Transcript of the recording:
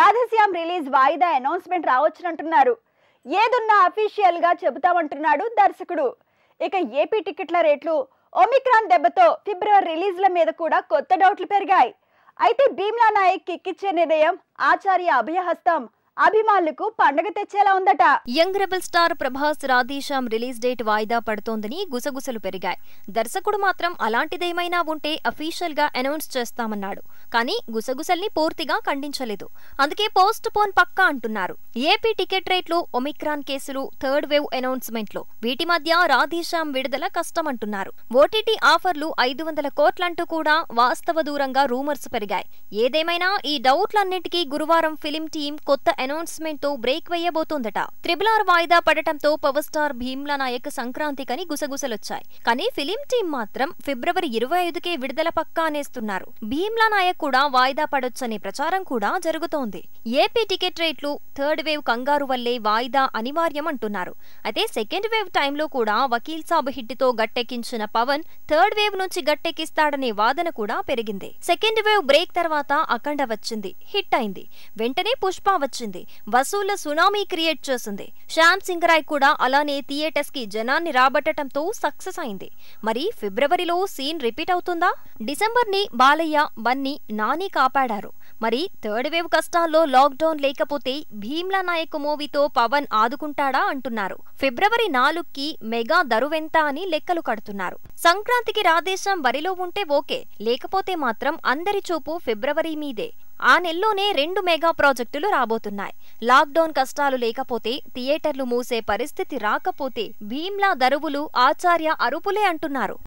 Radhe Shyam release వాయిదా announcement రావచ్చునంటున్నారు. ఏదున్నా అఫీషియల్ గా చెబుతామంటున్నాడు దర్శకుడు. ఇక ఏపీ టికెట్ల రేట్లు ఒమిక్రాన్ దెబ్బతో ఫిబ్రవరి రిలీజ్ల మీద కూడా కొత్త డౌట్లు పెరిగాయి. అయితే భీమ్లా నాయక్ కిక్కిచ్చే నిర్ణయం ఆచార్య అభయహస్తం అభిమానులకు పండగ తెచ్చేలా ఉందట. Young rebel star Prabhas Radheshyam release date వాయిదా పడుతోందని గుసగుసలు పెరిగాయి. దర్శకుడు మాత్రం అలాంటిదేమైనా ఉంటే అఫీషియల్ గా అనౌన్స్ చేస్తామన్నాడు. కానీ గుసగుసల్ని పూర్తిగా ఖండించలేదు. అందుకే పోస్ట్ పోన్ పక్కా అంటున్నారు. ఏపీ టికెట్ రేట్లు, ఒమిక్రాన్ కేసులు, థర్డ్ వేవ్ అనౌన్స్మెంట్లు, వీటి మధ్య రాధేశ్యామ్ విడుదల కష్టమంటున్నారు. ఓటీటీ ఆఫర్లు 500 కోట్లంటూ కూడా వాస్తవ దూరంగా రూమర్స్ పెరిగాయి. ఏదేమైనా ఈ డౌట్లన్నింటికీ గురువారం ఫిలిం టీం కొత్త అనౌన్స్మెంట్ తో బ్రేక్ వేయబోతోందట. RRR వాయిదా పడటంతో పవర్ స్టార్ భీమ్లా నాయక్ సంక్రాంతికని గుసగుసలొచ్చాయి. కానీ ఫిలిం టీం మాత్రం ఫిబ్రవరి 25కే విడుదల పక్కా అనేస్తున్నారు. భీమ్లా నాయక్ కూడా వాయిదా పడొచ్చనే ప్రచారం కూడా జరుగుతోంది. ఏపీ టికెట్ రేట్లు థర్డ్ వేవ్ కంగారు వల్లే వాయిదా అనివార్యం అంటున్నారు. అయితే సెకండ్ వేవ్ టైంలో కూడా వకీల్ సాబ్ హిట్ తో గట్టెక్కించిన పవన్ థర్డ్ వేవ్ నుంచి గట్టెక్కిస్తాడనే వాదన కూడా పెరిగింది. సెకండ్ వేవ్ బ్రేక్ తర్వాత అఖండ వచ్చింది, హిట్ అయింది. వెంటనే పుష్ప వచ్చింది, వసూళ్ల సునామీ క్రియేట్ చేసింది. శ్యామ్ సింగ్ రాయ్ కూడా అలానే థియేటర్స్ కి జనాన్ని రాబట్టడంతో సక్సెస్ అయింది. మరి ఫిబ్రవరిలో సీన్ రిపీట్ అవుతుందా? డిసెంబర్ ని బాలయ్య, బన్నీ, నాని కాపాడారు. మరి థర్డ్ వేవ్ కష్టాల్లో లాక్డౌన్ లేకపోతే భీమ్లా నాయక్ మూవీతో పవన్ ఆదుకుంటాడా అంటున్నారు. ఫిబ్రవరి 4కి మెగా దరువెంత అని లెక్కలు కడుతున్నారు. సంక్రాంతికి రాధేశ్యామ్ బరిలో ఉంటే ఓకే, లేకపోతే మాత్రం అందరి చూపు ఫిబ్రవరి మీదే. ఆ నెల్లోనే 2 మెగా ప్రాజెక్టులు రాబోతున్నాయి. లాక్డౌన్ కష్టాలు లేకపోతే, థియేటర్లు మూసే పరిస్థితి రాకపోతే భీమ్లా దరువులు ఆచార్య అరుపులే అంటున్నారు.